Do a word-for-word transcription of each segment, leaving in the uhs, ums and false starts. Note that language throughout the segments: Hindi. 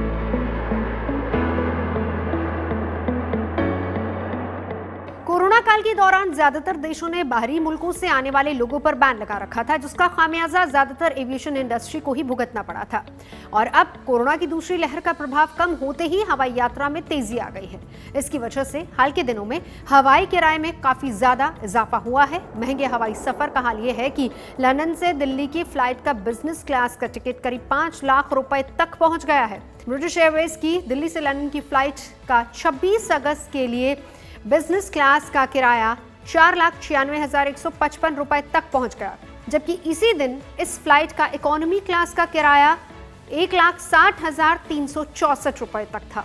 कोरोना काल के दौरान ज्यादातर देशों ने बाहरी मुल्कों से आने वाले लोगों पर बैन लगा रखा था, जिसका खामियाजा ज्यादातर एविएशन इंडस्ट्री को ही भुगतना पड़ा था। और अब कोरोना की दूसरी लहर का प्रभाव कम होते ही हवाई यात्रा में तेजी आ गई है। इसकी वजह से हाल के दिनों में हवाई किराए में काफी ज्यादा इजाफा हुआ है। महंगे हवाई सफर का हाल ये है कि लंदन से दिल्ली की फ्लाइट का बिजनेस क्लास का टिकट करीब पांच लाख रुपए तक पहुंच गया है। ब्रिटिश एयरवेज की दिल्ली से लंदन की फ्लाइट का छब्बीस अगस्त के लिए बिजनेस क्लास का किराया चार लाख छियानवे हजार एक सौ पचपन रुपए तक पहुंच गया, जबकि इसी दिन इस फ्लाइट का इकोनॉमी क्लास का किराया एक लाख साठ हजार तीन सौ चौसठ रुपए तक था।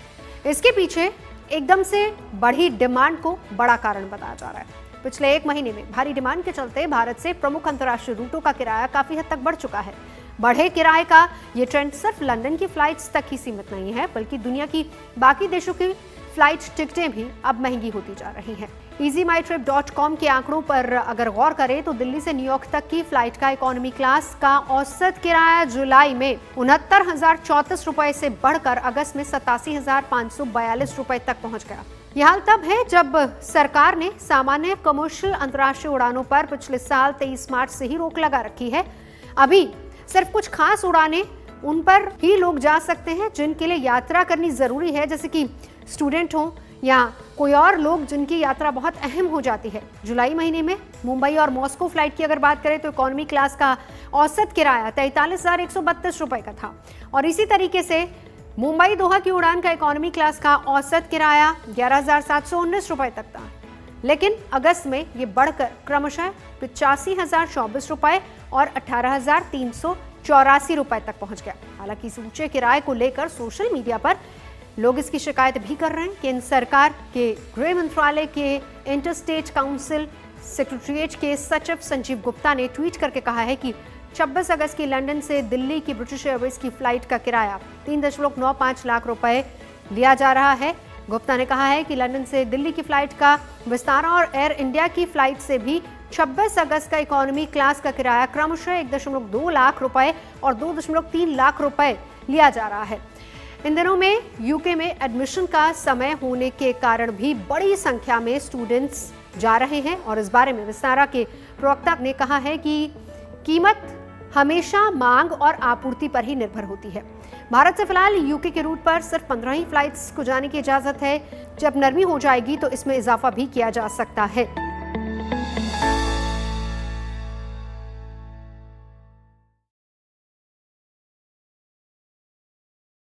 इसके पीछे एकदम से बढ़ी डिमांड को बड़ा कारण बताया जा रहा है। पिछले एक महीने में भारी डिमांड के चलते भारत से प्रमुख अंतर्राष्ट्रीय रूटों का किराया काफी हद तक बढ़ चुका है। बढ़े किराए का ये ट्रेंड सिर्फ लंदन की फ्लाइट्स तक ही सीमित नहीं है, बल्कि दुनिया की बाकी देशों की फ्लाइट टिकटें भी अब महंगी होती जा रही हैं। Ease my trip dot com के आंकड़ों पर अगर गौर करें तो दिल्ली से न्यूयॉर्क तक की फ्लाइट का इकोनॉमी क्लास का औसत किराया जुलाई में उनहत्तर हजार चौंतीस रुपए से बढ़कर अगस्त में सतासी हजार पाँच सौ बयालीस रुपए तक पहुंच गया। यह हाल तब है जब सरकार ने सामान्य कमर्शियल अंतर्राष्ट्रीय उड़ानों पर पिछले साल तेईस मार्च से ही रोक लगा रखी है। अभी सिर्फ कुछ खास उड़ानें उन पर ही लोग जा सकते हैं जिनके लिए यात्रा करनी जरूरी है, जैसे कि स्टूडेंट हो या कोई और लोग जिनकी यात्रा बहुत अहम हो जाती है। जुलाई महीने में मुंबई और मॉस्को फ्लाइट की अगर बात करें तो इकोनॉमी क्लास का औसत किराया तैंतालीस हजार एक सौ बत्तीस रुपए का था, और इसी तरीके से मुंबई दोहा की उड़ान का इकोनॉमी क्लास का औसत किराया ग्यारह हजार सात सौ उन्नीस रुपए तक था। लेकिन अगस्त में ये बढ़कर क्रमशः पिचासी हजार चौबीस रुपए और अठारह हजार तीन सौ चौरासी रुपए तक पहुंच गया। हालांकि इस ऊंचे किराए को लेकर सोशल मीडिया पर लोग इसकी शिकायत भी कर रहे हैं। केंद्र सरकार के गृह मंत्रालय के इंटरस्टेट काउंसिल सेक्रेटरीट के सचिव संजीव गुप्ता ने ट्वीट करके कहा है कि छब्बीस अगस्त की लंदन से दिल्ली की ब्रिटिश एयरवेज की फ्लाइट का किराया तीन दशमलव नौ पाँच लाख रुपए लिया जा रहा है। गुप्ता ने कहा है कि लंदन से दिल्ली की फ्लाइट का विस्तारा और एयर इंडिया की फ्लाइट से भी छब्बीस अगस्त का इकोनॉमी क्लास का किराया क्रमशः एक दशमलव दो लाख रुपए और दो दशमलव तीन लाख रुपए लिया जा रहा है। इन दिनों में यूके में एडमिशन का समय होने के कारण भी बड़ी संख्या में स्टूडेंट्स जा रहे हैं, और इस बारे में विस्तारा के प्रवक्ता ने कहा है कि कीमत हमेशा मांग और आपूर्ति पर ही निर्भर होती है। भारत से फिलहाल यूके के रूट पर सिर्फ पंद्रह ही फ्लाइट्स को जाने की इजाजत है। जब नरमी हो जाएगी तो इसमें इजाफा भी किया जा सकता है।